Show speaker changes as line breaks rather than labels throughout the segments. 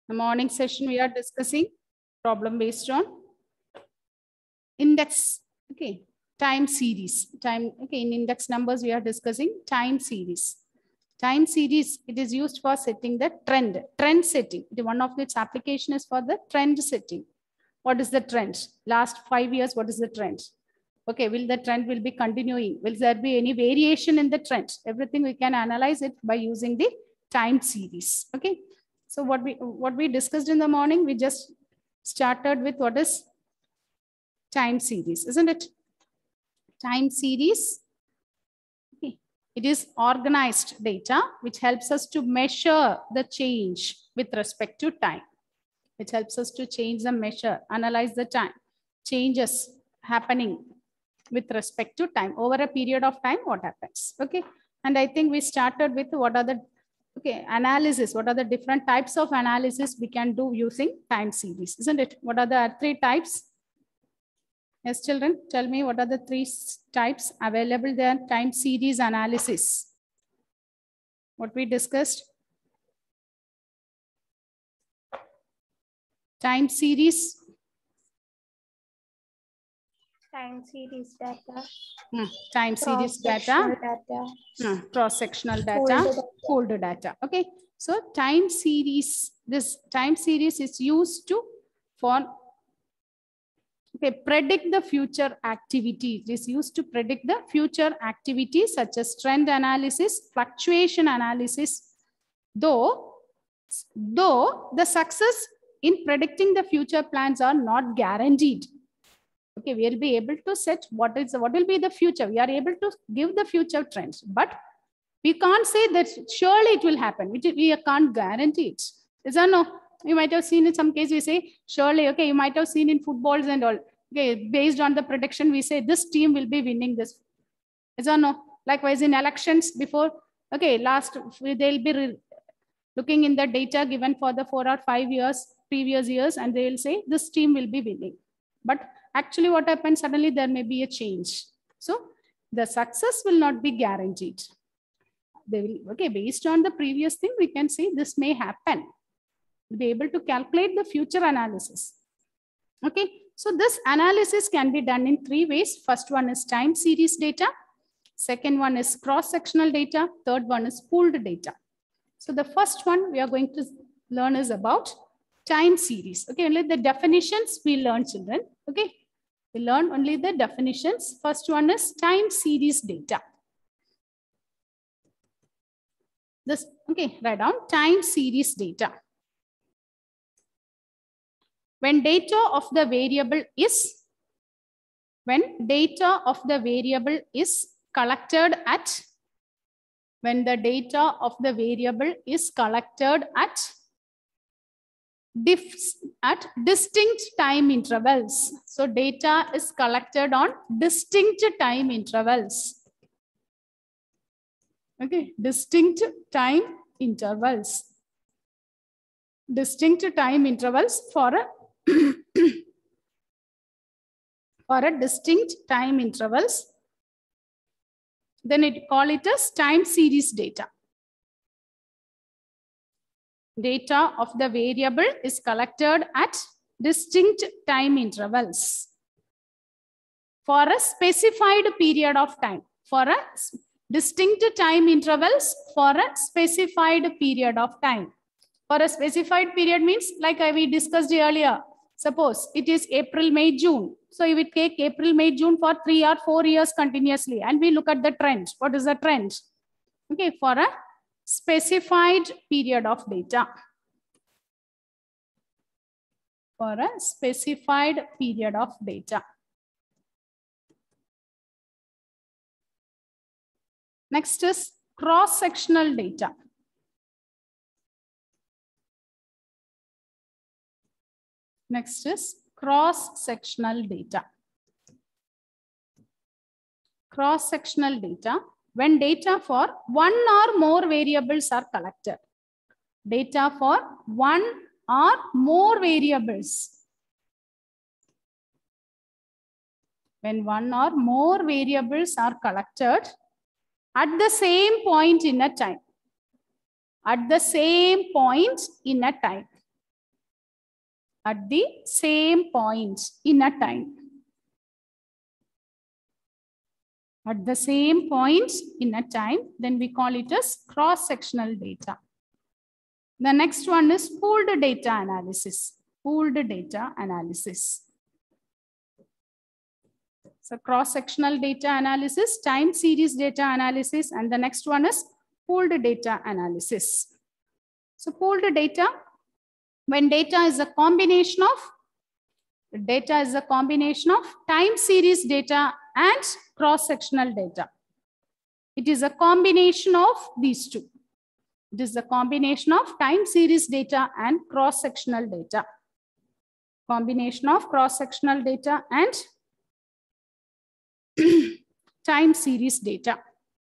The morning session, we are discussing problem based on index, okay, time series. Okay, in index numbers, we are discussing time series. Time series, it is used for setting the trend setting. One of its application is for the trend setting. What is the trend? Last 5 years, what is the trend? Okay, the trend will be continuing? Will there be any variation in the trend? Everything we can analyze it by using the time series. Okay. So what we discussed in the morning, we just started with what is time series, isn't it? Time series. Okay. It is organized data which helps us to measure the change with respect to time. It helps us to change the measure, analyze the time, changes happening with respect to time. Over a period of time, what happens? Okay. And I think we started with what are the analysis. What are the different types of analysis we can do using time series, isn't it? What are the 3 types? Yes, children, tell me what are the 3 types available there? Time series analysis. What we discussed? Time series.
Time series data.
Time series data. Cross-sectional data. Folder data. Okay. So time series, this time series is used to predict the future activity. It is used to predict the future activities such as trend analysis, fluctuation analysis. Though the success in predicting the future plans are not guaranteed. Okay, we will be able to set what will be the future. We are able to give the future trends, but we can't say that surely it will happen. We can't guarantee it. Is that no? You might have seen in some cases, we say, surely, okay, you might have seen in footballs and all. Okay, based on the prediction, we say this team will be winning this. Is that no? Likewise, in elections before, okay, they'll be looking in the data given for the 4 or 5 years, previous years, and they will say this team will be winning. But actually what happens, suddenly there may be a change. So the success will not be guaranteed. They will, okay, based on the previous thing, we can say this may happen. We'll be able to calculate the future analysis. Okay, so this analysis can be done in 3 ways. First one is time series data. Second one is cross-sectional data. Third one is pooled data. So the first one we are going to learn is about time series. Okay, only the definitions we learn, children. Okay, we learn only the definitions. First one is time series data. This, okay, write down time series data. When data of the variable is collected at, when the data of the variable is collected at distinct time intervals. So data is collected on distinct time intervals. Okay, distinct time intervals. Distinct time intervals for a for a distinct time intervals. Then it call it as time series data. Data of the variable is collected at distinct time intervals for a specified period of time. For a distinct time intervals for a specified period of time. For a specified period means like we discussed earlier. Suppose it is April, May, June. So you will take April, May, June for 3 or 4 years continuously and we look at the trend. What is the trend? Okay, for a specified period of data. For a specified period of data. Next is cross-sectional data. Next is cross-sectional data. Cross-sectional data, when data for 1 or more variables are collected. Data for 1 or more variables. When 1 or more variables are collected at the same point in a time. At the same point in a time. at the same points in a time. At the same points in a time, then we call it as cross-sectional data. The next one is pooled data analysis. Pooled data analysis. So cross-sectional data analysis, time series data analysis, and the next one is pooled data analysis. So pooled data, when data is a combination of time series data and cross-sectional data. It is a combination of these two. It is a combination of time series data and cross-sectional data. Combination of cross-sectional data and time series data.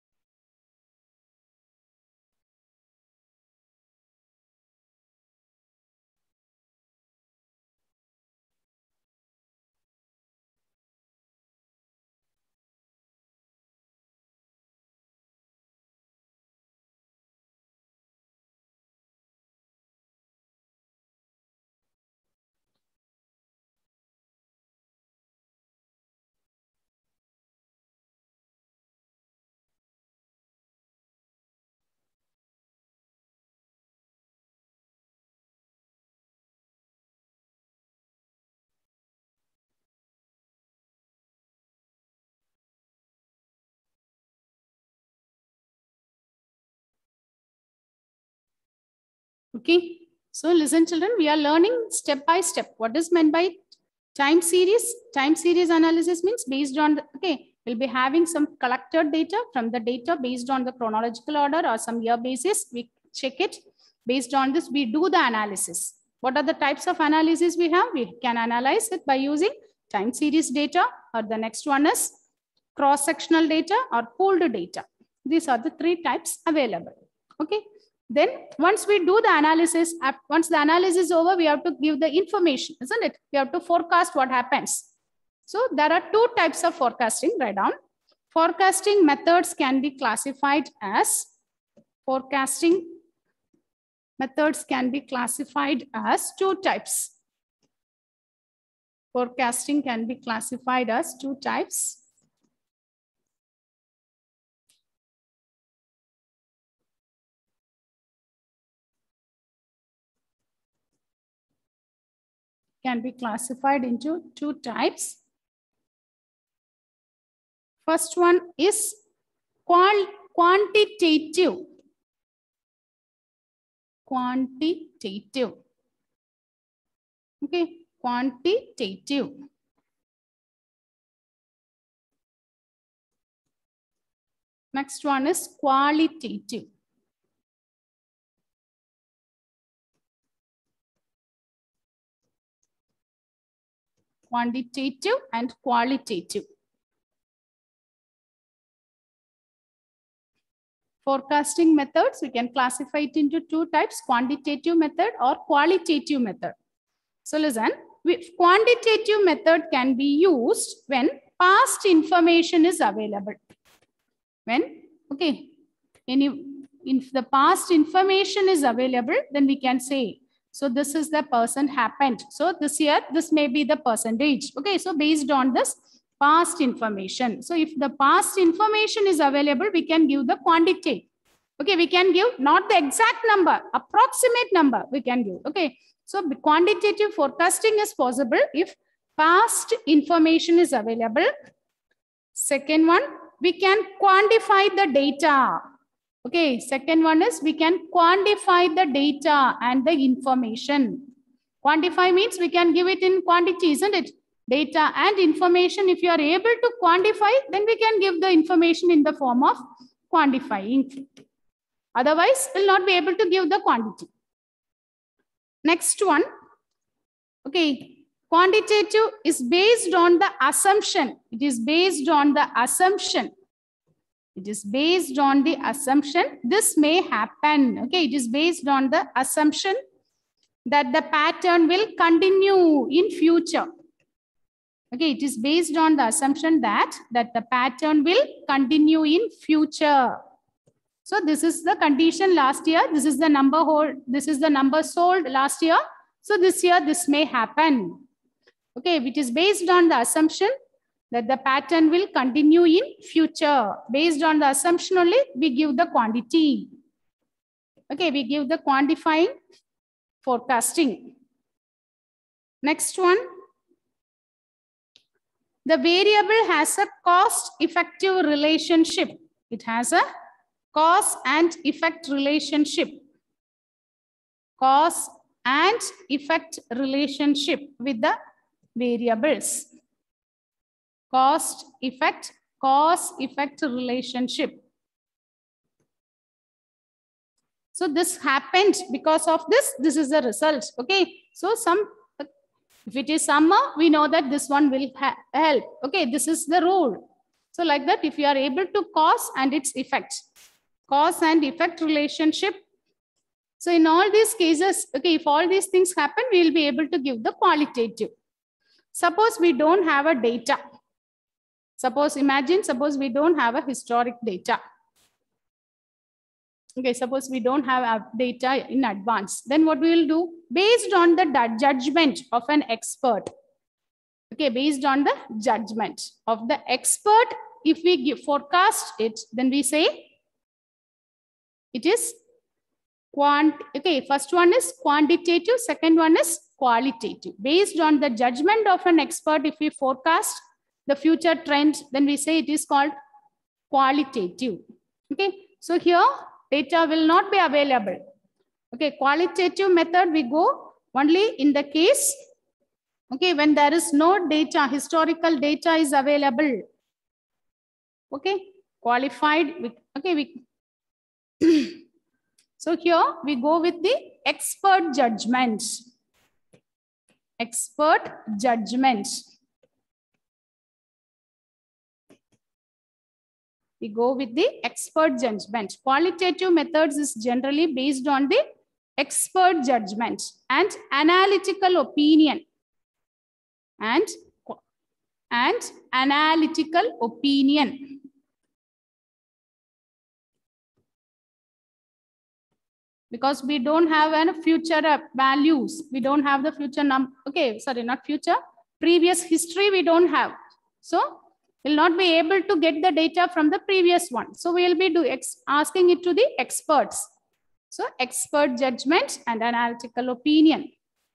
Okay, so listen children, we are learning step by step. What is meant by time series? Time series analysis means based on, we'll be having some collected data from the data based on the chronological order or some year basis. We check it. Based on this, we do the analysis. What are the types of analysis we have? We can analyze it by using time series data, or the next one is cross-sectional data or pooled data. These are the three types available. Okay. Then once we do the analysis, once the analysis is over, we have to give the information, isn't it? We have to forecast what happens. So there are two types of forecasting. Write down. Forecasting methods can be classified as two types. Forecasting can be classified as two types. Can be classified into two types. First one is quantitative. Quantitative. Okay, quantitative. Next one is qualitative. Quantitative and qualitative. Forecasting methods, we can classify it into two types, quantitative method or qualitative method. So listen, quantitative method can be used when past information is available. When, if the past information is available, then we can say, so this is the person happened. So this year, this may be the percentage. Okay, so based on this past information. So if the past information is available, we can give the quantity. Okay, we can give not the exact number, approximate number we can give. Okay, so quantitative forecasting is possible if past information is available. Second one, we can quantify the data. Okay, second one is we can quantify the data and the information. Quantify means we can give it in quantity, isn't it? Data and information, if you are able to quantify, then we can give the information in the form of quantifying. Otherwise, we'll not be able to give the quantity. Next one, okay, quantitative is based on the assumption. It is based on the assumption. It is based on the assumption this may happen. Okay, it is based on the assumption that the pattern will continue in future. Okay, it is based on the assumption that the pattern will continue in future. So this is the condition last year. This is the number sold last year. So this year, this may happen. Okay, which is based on the assumption that the pattern will continue in future. Based on the assumption only, we give the quantity. Okay, we give the quantifying forecasting. Next one. The variable has a cost-effective relationship. It has a cause and effect relationship. Cause and effect relationship with the variables. Cause effect relationship. So this happened because of this. This is the result. Okay. So if it is summer, we know that this one will help. Okay. This is the rule. So like that, if you are able to cause and its effect, cause and effect relationship. So in all these cases, okay, if all these things happen, we will be able to give the qualitative. Suppose we don't have a data. Suppose we don't have a historic data. Okay, suppose we don't have data in advance. Then what we will do? Based on the judgment of an expert. Okay, based on the judgment of the expert, if we forecast it, then we say it is okay, first one is quantitative, second one is qualitative. Based on the judgment of an expert, if we forecast the future trend, then we say it is called qualitative. Okay, so here data will not be available. Okay, qualitative method we go only in the case, okay, when there is no data, historical data is available. Okay, qualified, okay, so here we go with the expert judgment. Expert judgment. We go with the expert judgment. Qualitative methods is generally based on the expert judgment and analytical opinion. And analytical opinion. Because we don't have any future values. We don't have the future okay, sorry, not future. Previous history we don't have. So we'll not be able to get the data from the previous one. So we'll be asking it to the experts. So expert judgment and analytical opinion.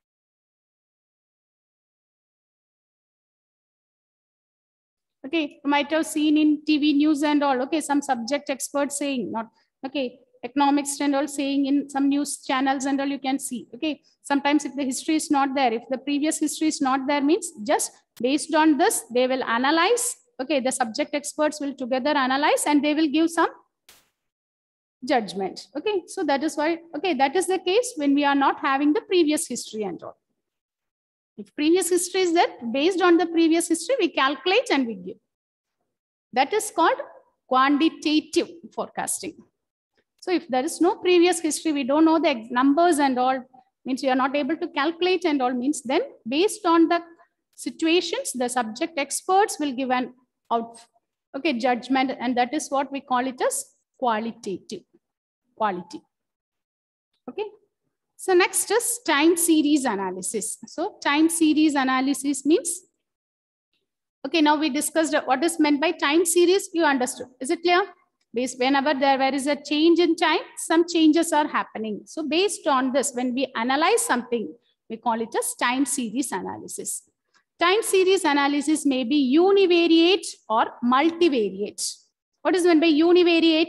Okay, you might have seen in TV news and all. Okay, some subject experts saying, not okay. Economics and all saying in some news channels and all you can see. Okay, sometimes if the history is not there, if the previous history is not there, means just based on this, they will analyze. Okay, the subject experts will together analyze and they will give some judgment. Okay, so that is why, okay, that is the case when we are not having the previous history and all. If previous history is there, based on the previous history, we calculate and we give. That is called quantitative forecasting. So if there is no previous history, we don't know the numbers and all, means we are not able to calculate and all, means then based on the situations, the subject experts will give an judgment, and that is what we call it as qualitative. Quality. Okay. So next is time series analysis. So time series analysis means, okay, now we discussed what is meant by time series. You understood. Is it clear? Whenever there is a change in time, some changes are happening. So based on this, when we analyze something, we call it as time series analysis. Time series analysis may be univariate or multivariate. What is meant by univariate?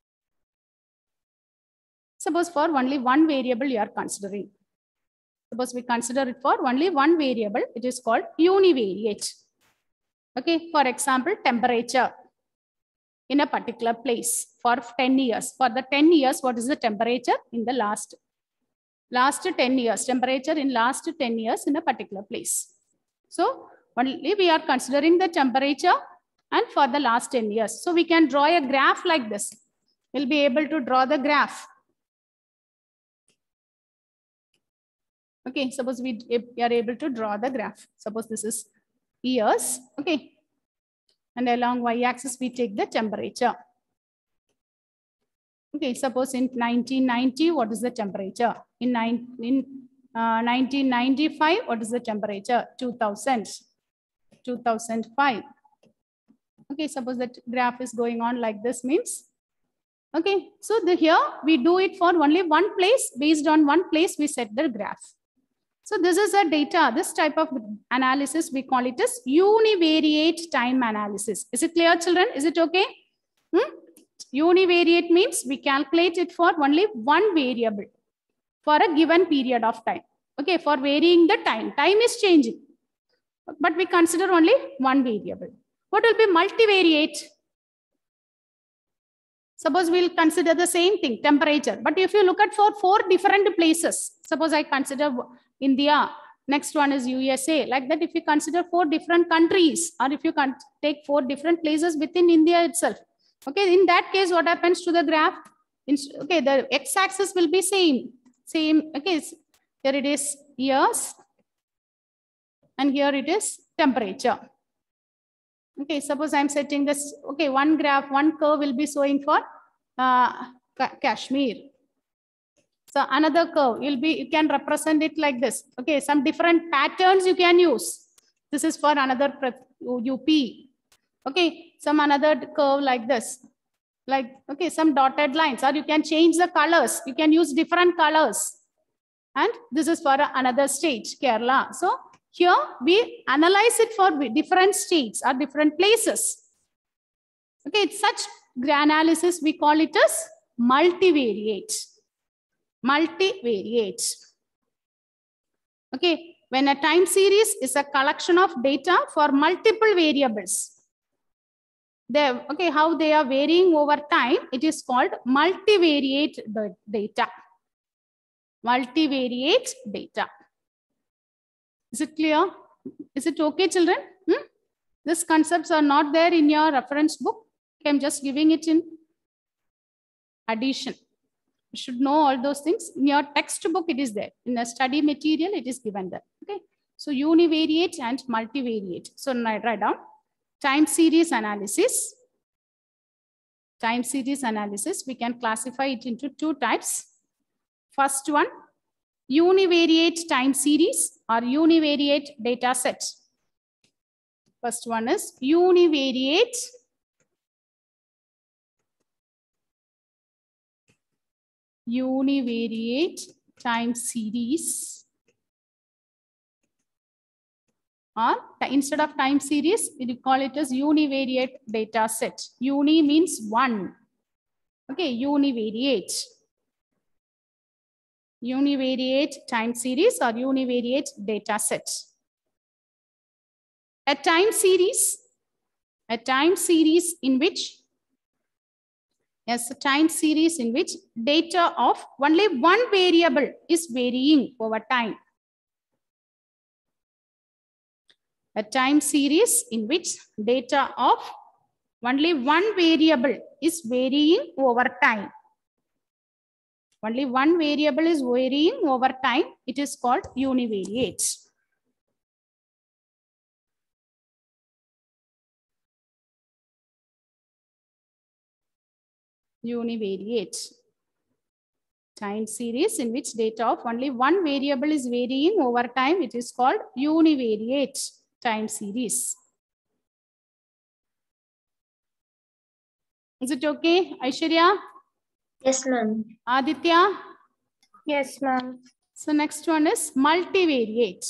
Suppose for only one variable you are considering. Suppose we consider it for only one variable, it is called univariate. Okay, for example, temperature in a particular place for 10 years. For the 10 years, what is the temperature in the last 10 years? Temperature in last 10 years in a particular place. So only we are considering the temperature and for the last 10 years. So we can draw a graph like this. We'll be able to draw the graph. Okay, suppose we are able to draw the graph. Suppose this is years. Okay. And along y-axis, we take the temperature. Okay, suppose in 1990, what is the temperature? In 1995, what is the temperature? 2000, 2005. Okay, suppose that graph is going on like this means. Okay, so here we do it for only one place. Based on one place, we set the graph. So this is a data, this type of analysis, we call it as univariate time analysis. Is it clear, children? Is it okay? Univariate means we calculate it for only one variable for a given period of time. Okay, for varying the time. Time is changing, but we consider only one variable. What will be multivariate? Suppose we'll consider the same thing, temperature. But if you look at for 4 different places, suppose I consider India, next one is USA. Like that, if you consider 4 different countries, or if you can take 4 different places within India itself. Okay, in that case, what happens to the graph? Okay, the x-axis will be same. Okay, here it is years, and here it is temperature. Okay, suppose I'm setting this, okay, one graph, one curve will be showing for Kashmir. So another curve will be, you can represent it like this. Okay, some different patterns you can use. This is for another UP. Okay, some another curve like this. Like, okay, some dotted lines, or you can change the colors. You can use different colors. And this is for another state, Kerala. So here we analyze it for different states or different places. Okay, it's such analysis, we call it as multivariate. Multivariate. Okay, when a time series is a collection of data for multiple variables, okay, how they are varying over time, it is called multivariate data. Multivariate data. Is it clear? Is it okay, children? These concepts are not there in your reference book. I'm just giving it in addition. You should know all those things. In your textbook, it is there. In the study material, it is given there. Okay. So univariate and multivariate. So write down time series analysis. Time series analysis, we can classify it into 2 types. First one, univariate time series or univariate data set. First one is univariate time series, or instead of time series, we call it as univariate data set. Uni means one. Okay, univariate. Univariate time series or univariate data set. A time series in which, yes, a time series in which data of only one variable is varying over time. A time series in which data of only one variable is varying over time. Only one variable is varying over time. It is called univariate. Univariate. Time series in which data of only one variable is varying over time. It is called univariate time series. Is it okay, Aishwarya?
Yes, ma'am.
Aditya?
Yes, ma'am.
So next one is multivariate.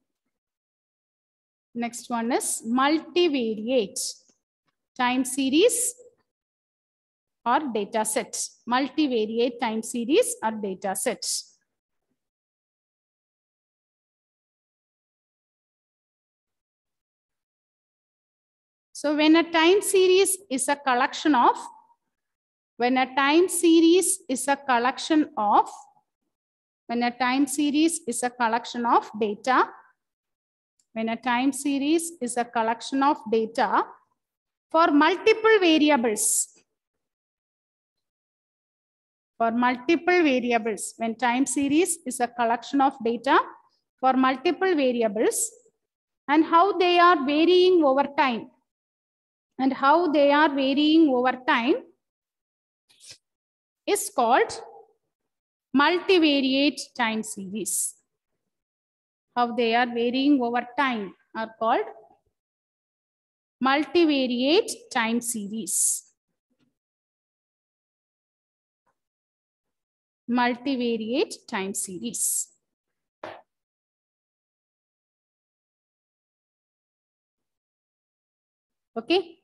Next one is multivariate time series or data set. Multivariate time series or data sets. So when a time series is a collection of, when a time series is a collection of data, when a time series is a collection of data for multiple variables, when time series is a collection of data for multiple variables and how they are varying over time, is called multivariate time series. how they are varying over time are called multivariate time series. Multivariate time series. Okay.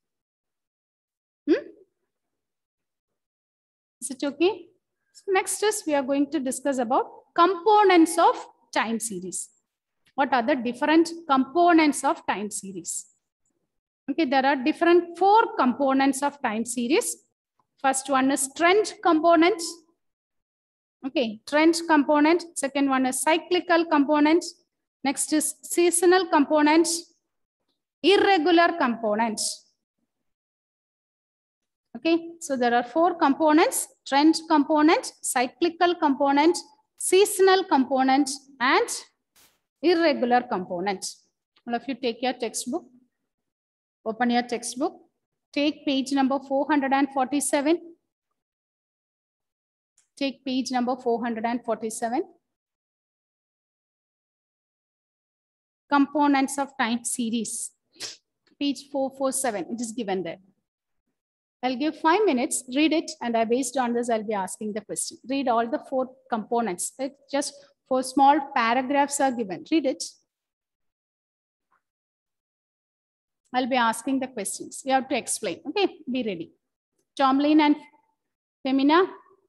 Is it okay? So next is we are going to discuss about components of time series. What are the different components of time series? Okay, there are different 4 components of time series. First one is trend component. Okay, trend component. Second one is cyclical component. Next is seasonal component, irregular component. Okay, so there are 4 components: trend component, cyclical component, seasonal component, and irregular component. All of you take your textbook. Open your textbook. Take page number 447. Take page number 447. Components of time series. Page 447. It is given there. I'll give 5 minutes, read it, and based on this, I'll be asking the question. Read all the 4 components. It's just 4 small paragraphs are given. Read it. I'll be asking the questions. You have to explain. Okay, be ready. Tomlin and Femina.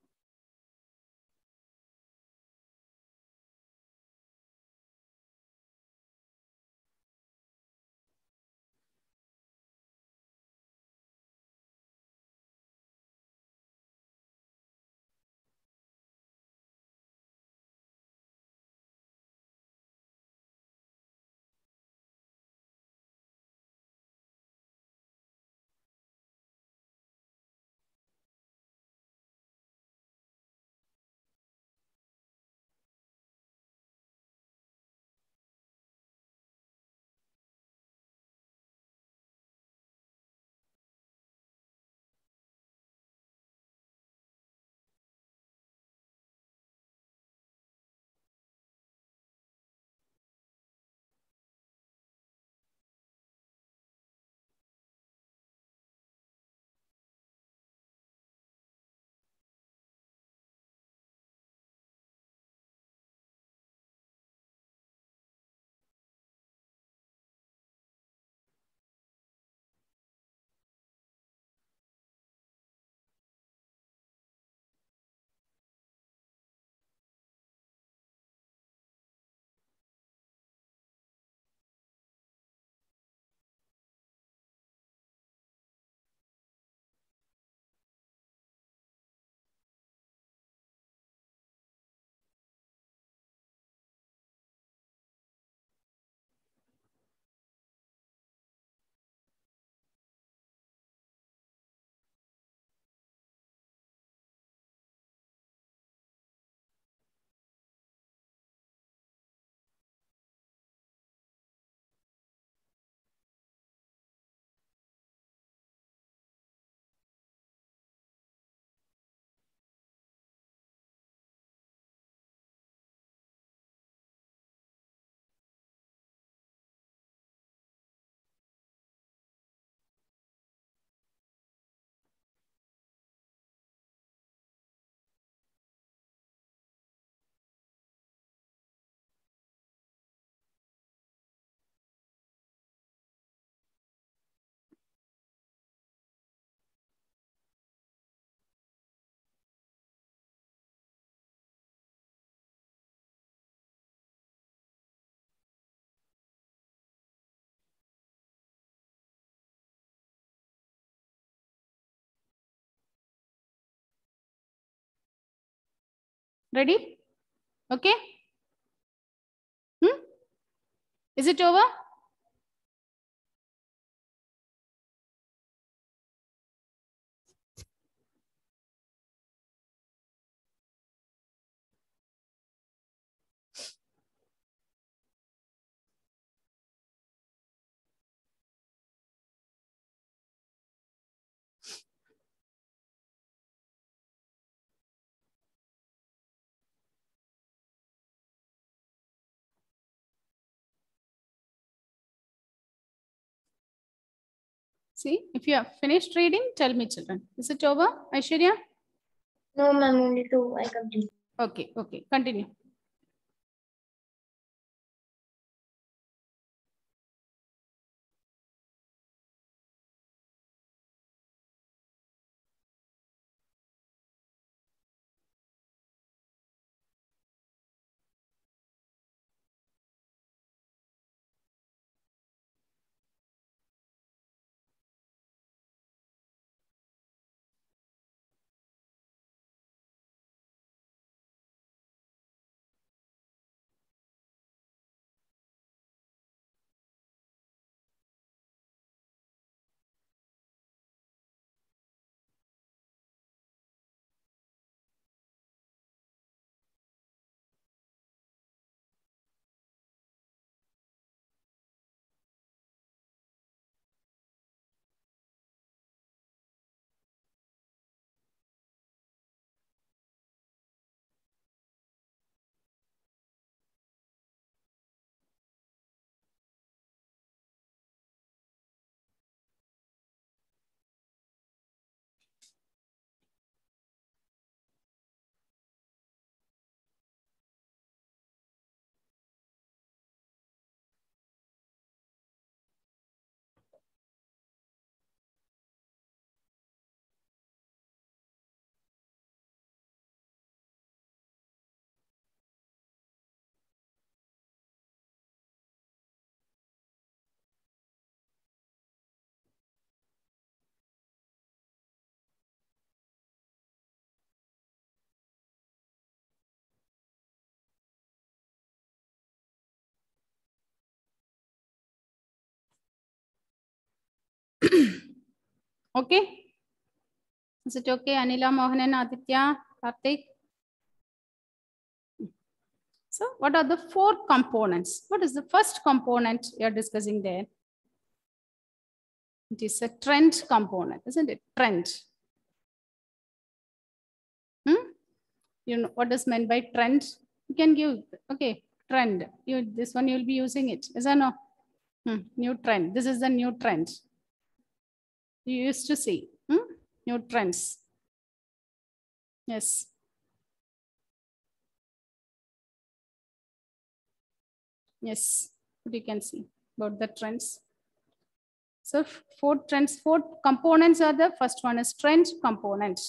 Ready? Okay. Is it over? See, if you have finished reading, tell me, children. Is it over, Aishwarya?
No, ma'am, only 2 I complete.
Okay, okay, continue. Okay. Is it okay, Anila, Mohanan, Aditya, Karthik? So what are the 4 components? What is the first component you are discussing there? It is a trend component, isn't it? Trend. You know what is meant by trend? You can give, okay, trend. This one you'll be using it. Is that no? New trend. This is the new trend. You used to see new trends. Yes. Yes, what you can see about the trends. So 4 trends, 4 components are the first one is trend component.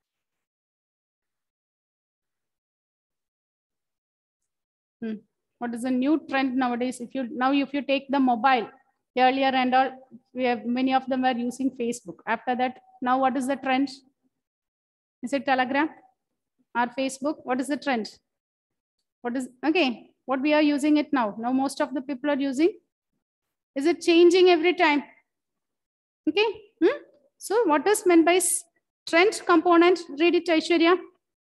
What is the new trend nowadays? If you take the mobile, earlier and all, many of them are using Facebook. After that, now what is the trend? Is it Telegram or Facebook? What is the trend? What is, okay, what we are using it now? Now most of the people are using. Is it changing every time? Okay. So what is meant by trend component? Read it, Aishwarya.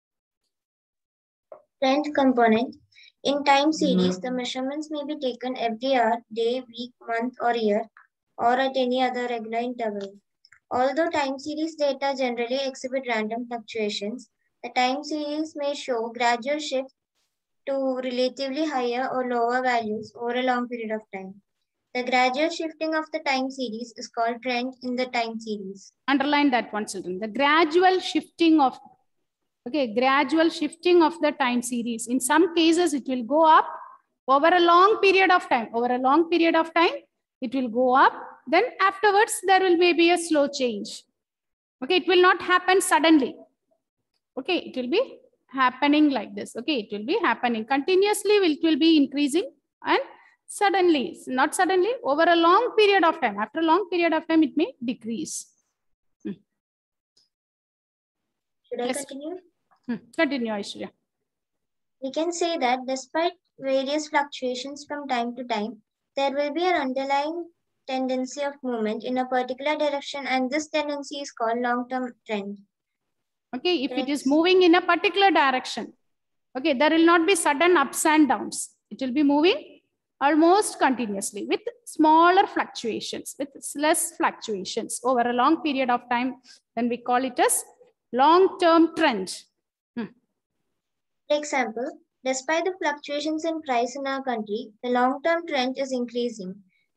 Trend component. In time series, the measurements may be taken every hour, day, week, month, or year, or at any other regular interval. Although time series data generally exhibit random fluctuations, the time series may show gradual shifts to relatively higher or lower values over a long period of time. The gradual shifting of the time series is called trend in the time series.
Underline that one, children. The gradual shifting of, gradual shifting of the time series. In some cases, it will go up over a long period of time. Over a long period of time, it will go up. Then afterwards, there will be a slow change. Okay, it will not happen suddenly. Okay, it will be happening like this. Okay, it will be happening continuously. It will be increasing and suddenly, not suddenly, over a long period of time. After a long period of time, it may decrease.
Should I continue?
Continue, Aishwarya.
We can say that despite various fluctuations from time to time, there will be an underlying tendency of movement in a particular direction, and this tendency is called long-term trend.
Okay, if it is moving in a particular direction, okay, there will not be sudden ups and downs. It will be moving almost continuously with smaller fluctuations, with less fluctuations over a long period of time. Then we call it as long-term trend.
For example, despite the fluctuations in price in our country, the long-term trend is increasing.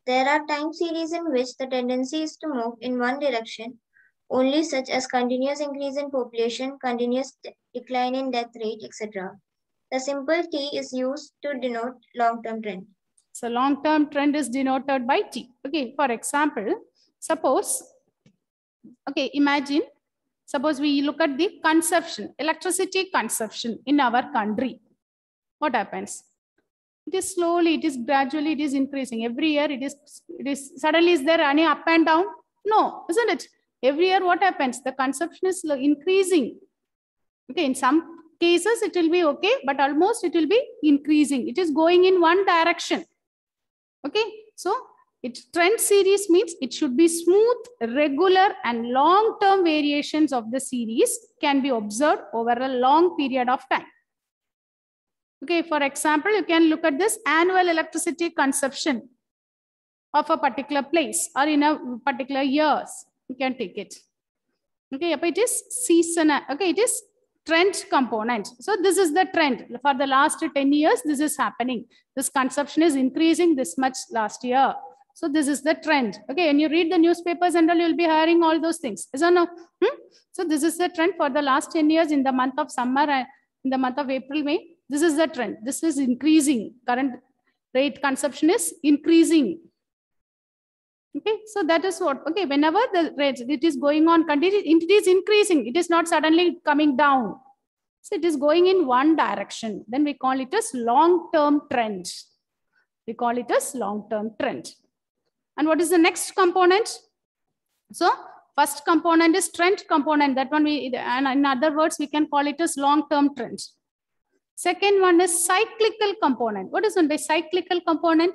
There are time series in which the tendency is to move in one direction only, such as continuous increase in population, continuous decline in death rate, etc. The simple T is used to denote long-term trend.
So long-term trend is denoted by T. Okay, for example, suppose, okay, imagine, suppose we look at the consumption, electricity consumption in our country. What happens? It is slowly, it is gradually, it is increasing. Every year it is suddenly, is there any up and down? No, isn't it? Every year what happens? The consumption is increasing. Okay, in some cases it will be okay, but almost it will be increasing. It is going in one direction. Okay, so its trend series means it should be smooth, regular, and long-term variations of the series can be observed over a long period of time. Okay, for example, you can look at this annual electricity consumption of a particular place or in a particular years. You can take it. Okay, but it is seasonal. Okay, it is trend component. So this is the trend for the last 10 years. This is happening. This consumption is increasing this much last year. So this is the trend. Okay, when you read the newspapers and all, you'll be hearing all those things. Is or no? So this is the trend for the last 10 years in the month of summer and in the month of April, May. This is the trend. This is increasing. Current rate consumption is increasing. Okay, so that is what, okay, whenever the rate, it is going on, it is increasing. It is not suddenly coming down. So it is going in one direction. Then we call it as long-term trend. We call it as long-term trend. And what is the next component? So first component is trend component. That one we, and in other words, we can call it as long-term trend. Second one is cyclical component. What is meant by cyclical component?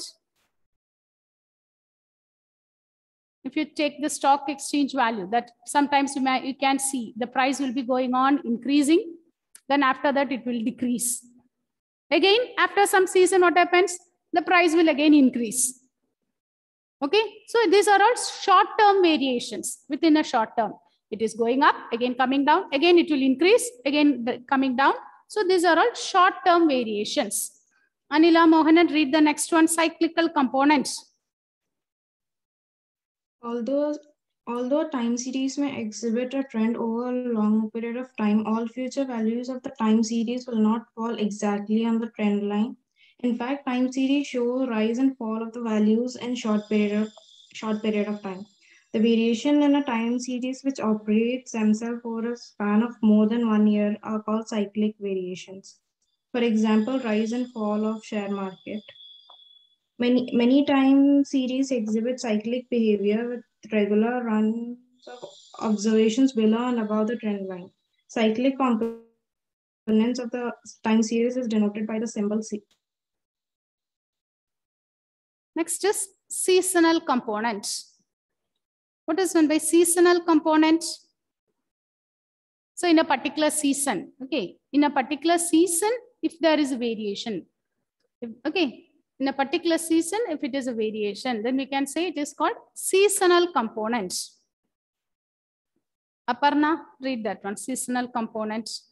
If you take the stock exchange value, that sometimes you can see the price will be going on increasing. Then after that, it will decrease. Again, after some season, what happens? The price will again increase. Okay, so these are all short-term variations within a short term. It is going up, again coming down, again it will increase, again coming down. So these are all short-term variations. Anila Mohanan, read the next one, cyclical components.
Although time series may exhibit a trend over a long period of time, all future values of the time series will not fall exactly on the trend line. In fact, time series show rise and fall of the values in short period of time. The variation in a time series which operates themselves over a span of more than 1 year are called cyclic variations. For example, rise and fall of share market. Many time series exhibit cyclic behavior with regular runs of observations below and above the trend line. Cyclic components of the time series is denoted by the symbol C.
Next is seasonal components. What is meant by seasonal component? So in a particular season, okay, in a particular season, if there is a variation, okay, in a particular season, if it is a variation, then we can say it is called seasonal components. Aparna, read that one, seasonal components.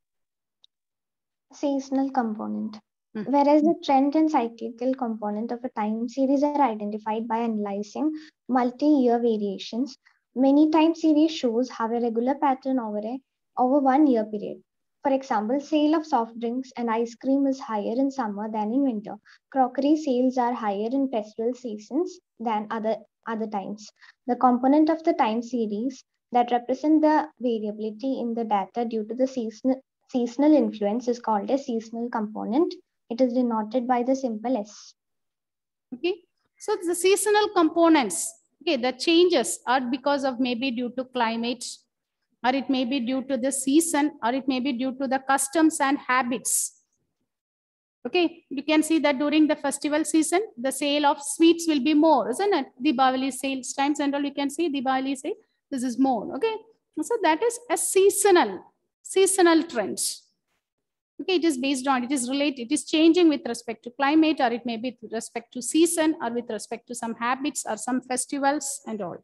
Seasonal component. Whereas the trend and cyclical component of a time series are identified by analyzing multi-year variations, many time series shows have a regular pattern over 1 year period. For example, sale of soft drinks and ice cream is higher in summer than in winter. Crockery sales are higher in festival seasons than other times. The component of the time series that represent the variability in the data due to the seasonal influence is called a seasonal component. It is denoted by the symbol S.
Okay, so the seasonal components, okay, the changes are because of maybe due to climate, or it may be due to the season, or it may be due to the customs and habits. Okay, you can see that during the festival season, the sale of sweets will be more, isn't it? Diwali sales times and all, you can see Diwali sale, this is more. Okay, so that is a seasonal trend. Okay, it is based on, it is related, it is changing with respect to climate, or it may be with respect to season, or with respect to some habits or some festivals and all.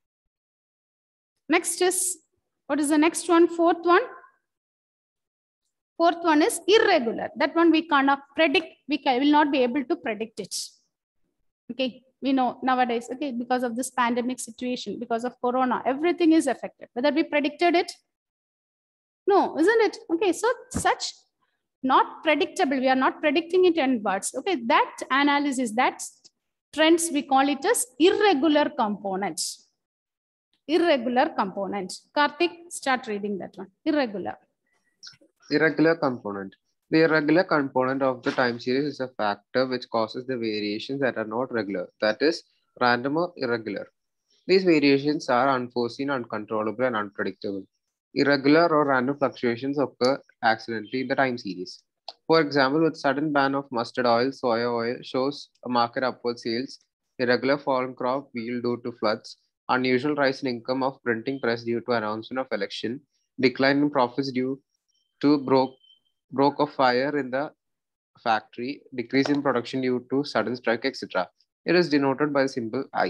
Next is, what is the next one? Fourth one. Fourth one is irregular. That one we cannot predict. We will not be able to predict it. Okay, we know nowadays, okay, because of this pandemic situation, because of Corona, everything is affected. Whether we predicted it? No, isn't it? Okay, so such not predictable. We are not predicting it in words. Okay, that analysis, that trends, we call it as irregular components. Irregular components. Karthik, start reading that one. Irregular.
Irregular component. The irregular component of the time series is a factor which causes the variations that are not regular, that is, random or irregular. These variations are unforeseen, uncontrollable, and unpredictable. Irregular or random fluctuations occur accidentally in the time series. For example, with sudden ban of mustard oil, soya oil shows a market upward sales, irregular fall in crop yield due to floods, unusual rise in income of printing press due to announcement of election, decline in profits due to broke of fire in the factory, decrease in production due to sudden strike, etc. It is denoted by the symbol I.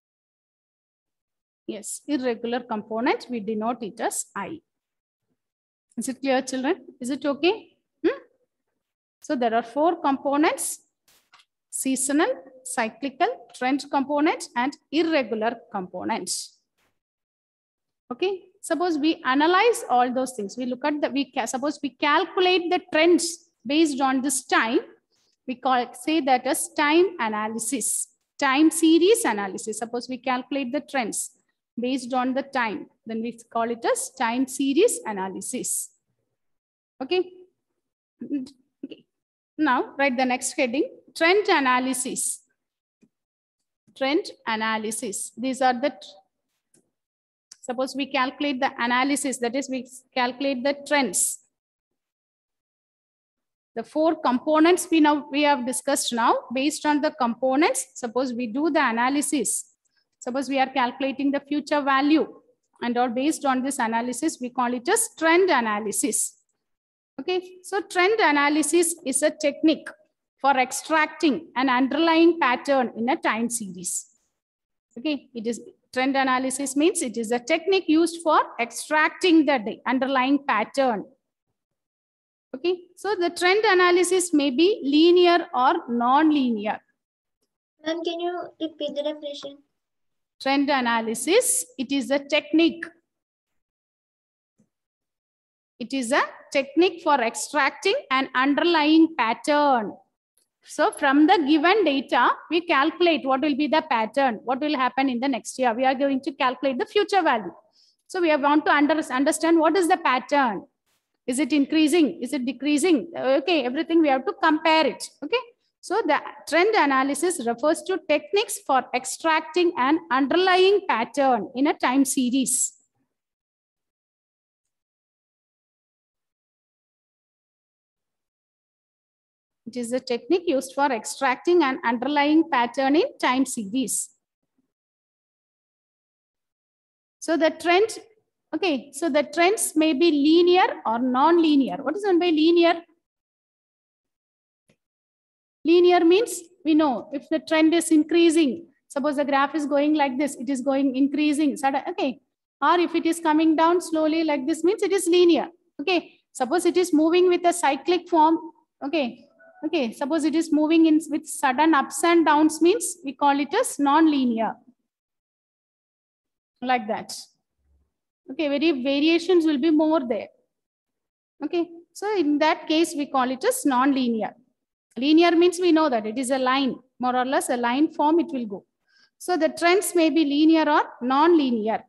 Yes, irregular component, we denote it as I. Is it clear, children? Is it okay? So there are 4 components: seasonal, cyclical, trend components, and irregular components. Okay, suppose we analyze all those things. We look at the, suppose we calculate the trends based on this time. We say that as time analysis, time series analysis. Suppose we calculate the trends based on the time, then we call it as time series analysis. Okay. Okay. Now write the next heading, trend analysis. Trend analysis. These are the, suppose we calculate the analysis, that is, we calculate the trends. The 4 components we have discussed now. Based on the components, suppose we do the analysis. Suppose we are calculating the future value, and all based on this analysis, we call it as trend analysis. Okay, so trend analysis is a technique for extracting an underlying pattern in a time series. Okay, it is trend analysis means it is a technique used for extracting the underlying pattern. Okay, so the trend analysis may be linear or non-linear.
Ma'am, can you repeat the definition?
Trend analysis, it is a technique. It is a technique for extracting an underlying pattern. So from the given data, we calculate what will be the pattern, what will happen in the next year. We are going to calculate the future value. So we want to understand what is the pattern. Is it increasing? Is it decreasing? Okay, everything we have to compare it. Okay. So the trend analysis refers to techniques for extracting an underlying pattern in a time series. It is a technique used for extracting an underlying pattern in time series. So the trend, okay, so the trends may be linear or non-linear. What is meant by linear? Linear means we know if the trend is increasing, suppose the graph is going like this, it is going increasing, okay. Or if it is coming down slowly like this, means it is linear. Okay, suppose it is moving with a cyclic form. Okay, okay, suppose it is moving in with sudden ups and downs, means we call it as non-linear. Like that. Okay, variations will be more there. Okay, so in that case, we call it as non-linear. Linear means we know that it is a line, more or less a line form it will go. So the trends may be linear or non-linear.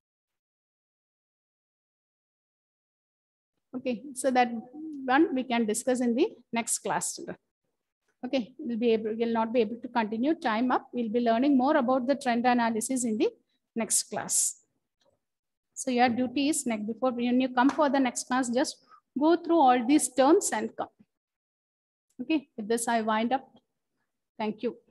Okay, so that one we can discuss in the next class. Okay, we'll not be able to continue, time up. We'll be learning more about the trend analysis in the next class. So your duty is before when you come for the next class, just go through all these terms and come. Okay, with this I wind up. Thank you.